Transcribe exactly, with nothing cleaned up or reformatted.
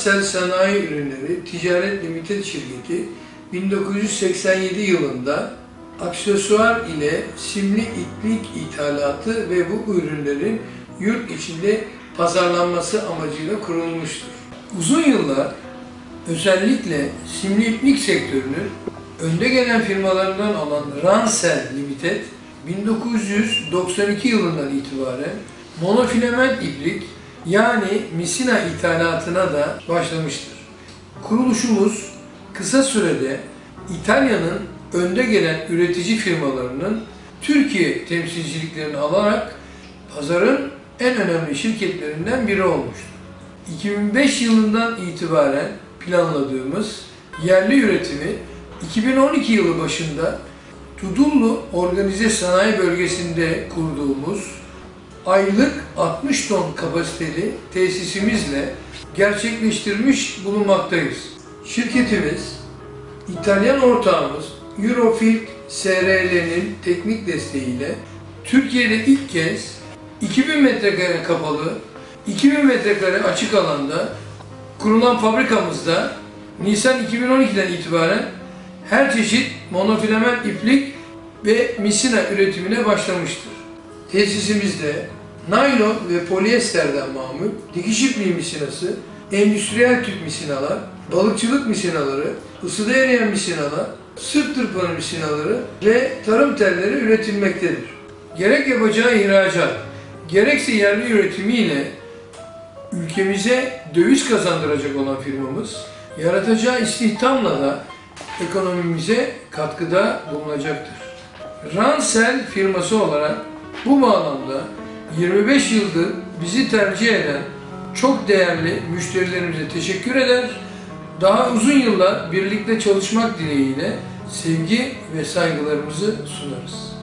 Ransel Sanayi Ürünleri Ticaret Limited Şirketi bin dokuz yüz seksen yedi yılında aksesuar ile simli iplik ithalatı ve bu ürünlerin yurt içinde pazarlanması amacıyla kurulmuştur. Uzun yıllar özellikle simli iplik sektörünün önde gelen firmalarından olan Ransel Limited bin dokuz yüz doksan iki yılından itibaren monofilament iplik yani misina ithalatına da başlamıştır. Kuruluşumuz kısa sürede İtalya'nın önde gelen üretici firmalarının Türkiye temsilciliklerini alarak pazarın en önemli şirketlerinden biri olmuştur. iki bin beş yılından itibaren planladığımız yerli üretimi iki bin on iki yılı başında Tudullu Organize Sanayi Bölgesi'nde kurduğumuz aylık altmış ton kapasiteli tesisimizle gerçekleştirmiş bulunmaktayız. Şirketimiz, İtalyan ortağımız Eurofilk S R L'nin teknik desteğiyle Türkiye'de ilk kez iki bin metrekare kapalı, iki bin metrekare açık alanda kurulan fabrikamızda Nisan iki bin on iki'den itibaren her çeşit monofilament iplik ve misina üretimine başlamıştır. Tesisimizde naylon ve polyesterden mamul dikiş ipliği misinası, endüstriyel tüp misinalar, balıkçılık misinaları, ısıda eriyen misinalar, sırt tırpanı misinaları ve tarım telleri üretilmektedir. Gerek yapacağı ihracat, gerekse yerli üretimiyle ülkemize döviz kazandıracak olan firmamız, yaratacağı istihdamla da ekonomimize katkıda bulunacaktır. Ransel firması olarak bu bağlamda yirmi beş yıldır bizi tercih eden çok değerli müşterilerimize teşekkür eder, daha uzun yıllar birlikte çalışmak dileğiyle sevgi ve saygılarımızı sunarız.